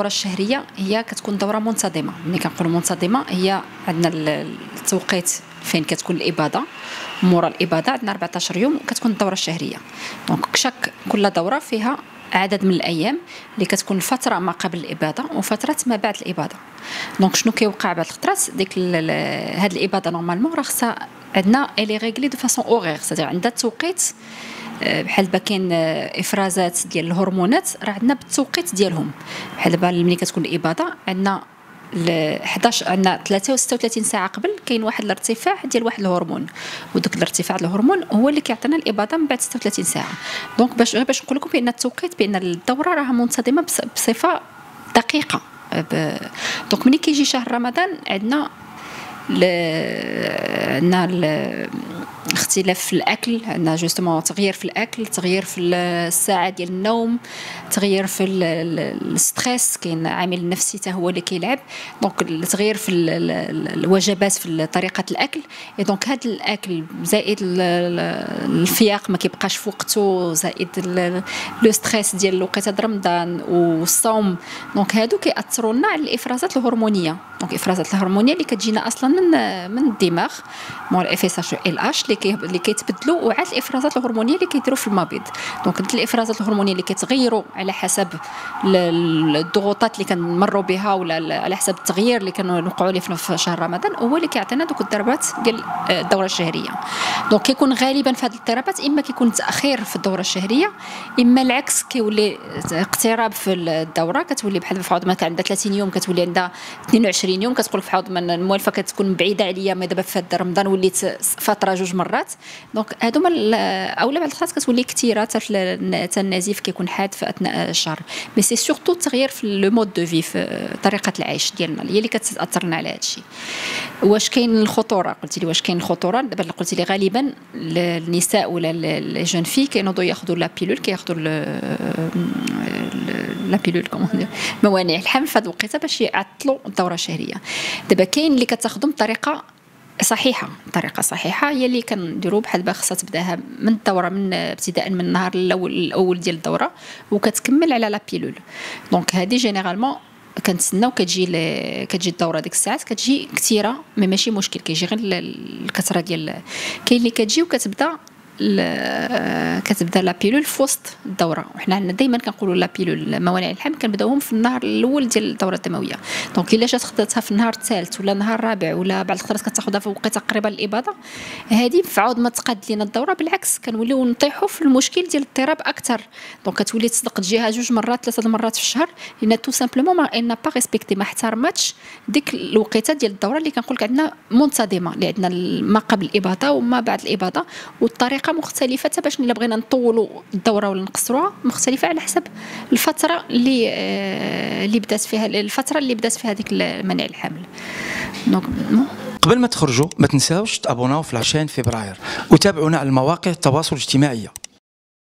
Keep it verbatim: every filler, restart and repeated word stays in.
الدوره الشهريه هي كتكون دوره منتظمه. ملي كنقولوا منتظمه هي عندنا التوقيت فين كتكون الاباضه، مورا الاباضه عندنا أربعطاش يوم كتكون الدوره الشهريه. دونك شاك كل دوره فيها عدد من الايام اللي كتكون فتره ما قبل الاباضه وفتره ما بعد الاباضه. دونك شنو كيوقع بعض الخطرات ديك هاد الاباضه نورمالمون راه خصها عندنا الي ريغلي دو فاسون اورير، سيتي عندها التوقيت بحال دابا كاين افرازات ديال الهرمونات راه عندنا بالتوقيت ديالهم. بحال دابا ملي كتكون الاباضه عندنا حداش عندنا ثلاثة وستة وثلاثين ساعه قبل كاين واحد الارتفاع ديال واحد الهرمون، وداك الارتفاع ديال الهرمون هو اللي كيعطينا الاباضه من بعد ستة وثلاثين ساعه. دونك باش باش نقول لكم بان التوقيت بان الدوره راها منتظمه بصفه دقيقه. دونك ملي كيجي شهر رمضان عندنا عندنا اختلاف في الاكل، عندنا جوستومون تغيير في الاكل، تغيير في الساعه ديال النوم، تغيير في الستريس، كاين عامل نفسي حتى هو اللي كيلعب. دونك التغيير في الوجبات في طريقه الاكل، دونك هذا الاكل زائد الفياق ما كيبقاش في وقته، زائد لو ستريس ديال وقيته رمضان والصوم، دونك هادو كيأثروا لنا على الافرازات الهرمونيه. دونك الافرازات الهرمونيه اللي كتجينا اصلا من من الدماغ مول اف اس اتش ال اش اللي اللي كيتبدلوا وعاد الافرازات الهرمونيه اللي كيديروا في المبيض. دونك الافرازات الهرمونيه اللي كيتغيروا على حسب الضغوطات اللي كنمروا بها ولا على حسب التغيير اللي كنوقعوا ليه في شهر رمضان هو اللي كيعطينا دوك الضربات ديال الدوره الشهريه. دونك كيكون غالبا في هذه الاضطرابات اما كيكون تاخير في الدوره الشهريه، اما العكس كيولي اقتراب في الدوره، كتولي بحال في عوض ما كان عندها ثلاثين يوم كتولي عندها اثنين وعشرين يوم، كتقول في عوض من الموالفه كتكون بعيده عليا ما دابا في رمضان وليت فتره جوج مرات. دونك هادو اولا بعض الخطرات كتولي كثيره حتى النزيف كيكون حاد في اثناء الشهر. مي سي سورتو التغيير في لو مود دو في في طريقه العيش ديالنا هي اللي كتاثرنا على هذا الشيء. واش كاين الخطوره؟ قلتي لي واش كاين الخطوره؟ دابا قلتي لي غالبا النساء ولا لي جون في كينوضوا ياخذوا لا بيلول، كياخذوا لا بيلول كومون موانع الحمل في هذه الوقيته باش يعطلوا الدوره الشهريه. دابا كاين اللي كتاخذهم بطريقه صحيحه، طريقه صحيحه هي اللي كنديروا بحال دابا خصها تبداها من الدوره من ابتداء من النهار الاول الاول ديال الدوره وكتكمل على لا بيلول. دونك هذه جينيرالمون كنتسناو كتجي كتجي الدوره ديك الساعات كتجي كثيره مي ماشي مشكل، كيجي غير الكثره ديال. كاين اللي كتجي وكتبدا كتبدا لا بيلول في وسط الدوره، وحنا عندنا دائما كنقولوا لا بيلول موانع الحمل كنبداوهم في النهار الاول ديال الدوره الدمويه. دونك الا جات خدتها في النهار الثالث ولا النهار الرابع ولا بعض الخطرات كتاخذها في وقيته قريبه للاباضه، هذه في عوض ما تقاد لينا الدوره بالعكس كنوليو نطيحوا في المشكل ديال الاضطراب اكثر. دونك كتولي تصدق تجيها جوج مرات ثلاثه المرات في الشهر لان تو سامبلومون ما ان با ريسبكتي ما احترمتش ديك الوقيته ديال الدوره اللي كنقول لك عندنا منتظمه، اللي عندنا ما قبل الاباضه وما بعد الاباضه، والطريقه مختلفه حتى باش الا بغينا نطولوا الدوره ولا نقصروها مختلفه على حسب الفتره اللي اللي بدات فيها الفتره اللي بدات فيها هذيك منع الحمل. دونك قبل ما تخرجوا ما تنساوش تابوناو في لاشين فبراير وتابعونا على المواقع التواصل الاجتماعي.